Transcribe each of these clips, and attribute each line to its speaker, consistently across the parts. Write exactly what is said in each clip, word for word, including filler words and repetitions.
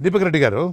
Speaker 1: దీపక్ రెడ్డి గారు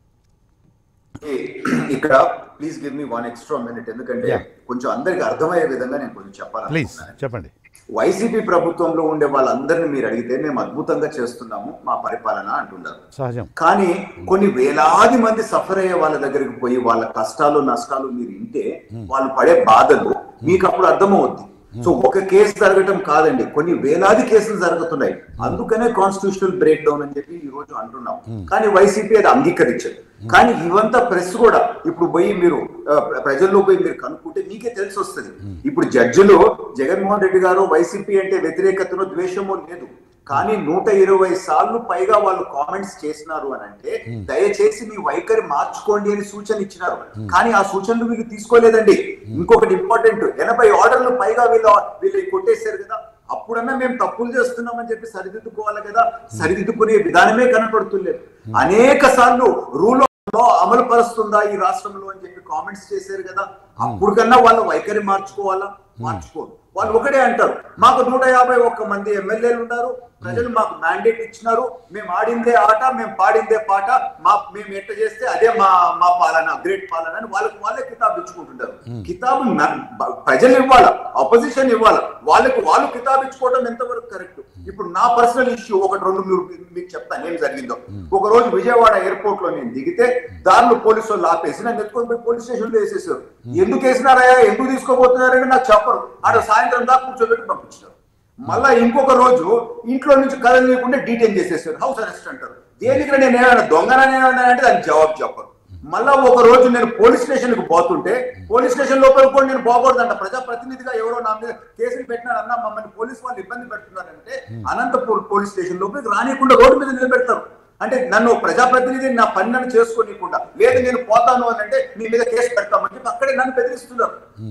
Speaker 2: ఇక్కడ please give me one extra minute, ఎందుకంటే కొంచెం అందరికి అర్థమయ్యే విధంగా నేను కొంచెం చెప్పాలి.
Speaker 1: ప్లీజ్ చెప్పండి.
Speaker 2: వైసీపీ ప్రభుత్వంలో ఉండే వాళ్ళందరినీ మీరు అడిగితే మేము అద్భుతంగా చేస్తున్నాము మా పరిపాలన అంటున్నారు.
Speaker 1: సహజం.
Speaker 2: కానీ కొన్ని వేలాది మంది సఫర్ అయ్యే వాళ్ళ దగ్గరికి పోయి వాళ్ళ కష్టాలు నష్టాలు మీరు వింటే వాళ్ళు పడే బాధలు మీకు అప్పుడు అర్థమవుద్ది. సో ఒక కేసు జరగటం కాదండి, కొన్ని వేలాది కేసులు జరుగుతున్నాయి. అందుకనే కాన్స్టిట్యూషనల్ బ్రేక్ డౌన్ అని చెప్పి ఈ రోజు అంటున్నాం. కానీ వైసీపీ అది అంగీకరించదు. కానీ ఇవంతా ప్రెస్ కూడా ఇప్పుడు పోయి మీరు ప్రజల్లో పోయి మీరు కనుక్కుంటే మీకే తెలిసి వస్తుంది. ఇప్పుడు జడ్జిలు జగన్మోహన్ రెడ్డి గారు వైసీపీ అంటే వ్యతిరేకతను ద్వేషమో లేదు, కానీ నూట ఇరవై సార్లు పైగా వాళ్ళు కామెంట్స్ చేసినారు అని అంటే దయచేసి మీ వైఖరి మార్చుకోండి అని సూచన ఇచ్చినారు. కానీ ఆ సూచనలు వీళ్ళు తీసుకోలేదండి. ఇంకొకటి ఇంపార్టెంట్, ఎనభై ఆర్డర్లు పైగా వీళ్ళు వీళ్ళు కొట్టేశారు కదా, అప్పుడన్నా మేము తప్పులు చేస్తున్నామని చెప్పి సరిదిద్దుకోవాలి కదా, సరిదిద్దుకునే విధానమే కనపడుతులేదు. అనేక సార్లు రూల్ అమలు పరుస్తుందా ఈ రాష్ట్రంలో అని చెప్పి కామెంట్స్ చేశారు కదా, అప్పుడు కన్నా వాళ్ళ వైఖరి మార్చుకోవాలా? మార్చుకోరు. వాళ్ళు ఒకటే అంటారు, మాకు నూట యాభై ఒక్క మంది ఎమ్మెల్యేలు ఉన్నారు, ప్రజలు మాకు మ్యాండేట్ ఇచ్చినారు, మేము ఆడిందే ఆట, మేము పాడిందే పాట, మా మేము ఎట్ట చేస్తే అదే మా మా పాలన, గ్రేట్ పాలన అని వాళ్ళకి వాళ్ళే కితాబు ఇచ్చుకుంటుంటారు. కితాబు ప్రజలు ఇవ్వాలా, అపోజిషన్ ఇవ్వాలా, వాళ్ళకి వాళ్ళు కితాబు ఇచ్చుకోవడం ఎంతవరకు కరెక్ట్? ఇప్పుడు నా పర్సనల్ ఇష్యూ ఒకటి రెండు మీరు మీకు చెప్తాను ఏం జరిగిందో. ఒక రోజు విజయవాడ ఎయిర్పోర్ట్ లో నేను దిగితే దారిలో పోలీసు వాళ్ళు ఆపేసి నన్ను ఎత్తుకొని పోయి పోలీస్ స్టేషన్ లో వేసేసారు. ఎందుకు వేసినారయ్యా, ఎందుకు తీసుకోబోతున్నారని నాకు చెప్పరు. ఆడ సాయంత్రం దాకా కూర్చోబెట్టి పంపించారు. మళ్ళా ఇంకొక రోజు ఇంట్లో నుంచి కదలనీయకుండా డీటైన్ చేసేసారు, హౌస్ అరెస్ట్ అంటారు. దేనికి నేను ఏమైనా దొంగననేమన్నా అంటే దానికి జవాబు చెప్పరు. మళ్ళా ఒక రోజు నేను పోలీస్ స్టేషన్ కు పోతుంటే పోలీస్ స్టేషన్ లోపల కూడా నేను పోకూడదంట, ప్రజాప్రతినిధిగా ఎవరో నా మీద కేసులు పెట్టినారన్నా మమ్మల్ని పోలీసు వాళ్ళు ఇబ్బంది పెడుతున్నారంటే అనంతపూర్ పోలీస్ స్టేషన్ లోపలికి రానియకుండా రోడ్డు మీద నిలబెడతారు. అంటే నన్ను ప్రజాప్రతినిధి నా పని నన్ను చేసుకోనియకుండా, లేదు నేను పోతాను అని అంటే మీ మీద కేసు పెడతామని చెప్పి అక్కడే నన్ను బెదిరిస్తున్నారు.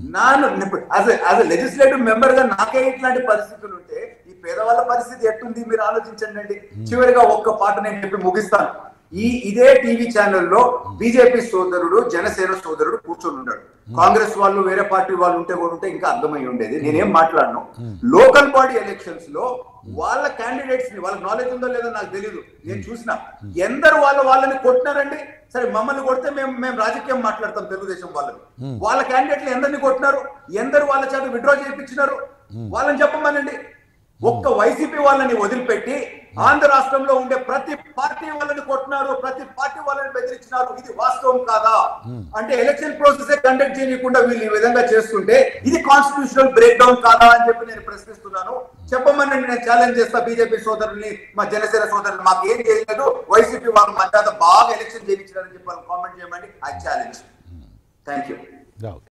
Speaker 2: నాను లెజిస్లేటివ్ మెంబర్ గా నాకే ఇట్లాంటి పరిస్థితులు ఉంటే ఈ పేదవాళ్ళ పరిస్థితి ఎట్టుంది మీరు ఆలోచించండి అండి. చివరిగా ఒక్క పాట నేను చెప్పి ముగిస్తాను. ఈ ఇదే టీవీ ఛానల్లో బీజేపీ సోదరుడు జనసేన సోదరుడు కూర్చొని ఉన్నాడు. కాంగ్రెస్ వాళ్ళు వేరే పార్టీ వాళ్ళు ఉంటే కూడా ఉంటే ఇంకా అర్థమై ఉండేది, నేనేం మాట్లాడను. లోకల్ బాడీ ఎలక్షన్స్ లో వాళ్ళ క్యాండిడేట్స్ ని, వాళ్ళకి నాలెడ్జ్ ఉందో లేదో నాకు తెలియదు, నేను చూసిన ఎందరు వాళ్ళ వాళ్ళని కొట్టినారండి. సరే మమ్మల్ని కొడితే మేము మేము రాజకీయం మాట్లాడతాం తెలుగుదేశం వాళ్ళని, వాళ్ళ క్యాండిడేట్లు ఎందరిని కొట్టినారు, ఎందరు వాళ్ళ చేత విత్డ్రా చేయించినారు వాళ్ళని చెప్పమనండి. ఒక్క వైసీపీ వాళ్ళని వదిలిపెట్టి ఆంధ్ర రాష్ట్రంలో ఉండే ప్రతి పార్టీ వాళ్ళని కొట్టినారు, ప్రతి పార్టీ వాళ్ళని బెదిరించినారు. ఇది వాస్తవం కాదా? అంటే ఎలక్షన్ ప్రాసెస్ కండక్ట్ చేయకుండా వీళ్ళు ఈ విధంగా చేస్తుంటే ఇది కాన్స్టిట్యూషనల్ బ్రేక్ డౌన్ కాదా అని చెప్పి నేను ప్రశ్నిస్తున్నాను. చెప్పమని నేను ఛాలెంజ్ చేస్తా బీజేపీ సోదరుల్ని, మా జనసేన సోదరులు. మాకు ఏం చేయలేదు, వైసీపీ వాళ్ళు మధ్య బాగా ఎలక్షన్ చేయించారని చెప్పి కామెంట్ చేయమండి. I challenge. Thank you.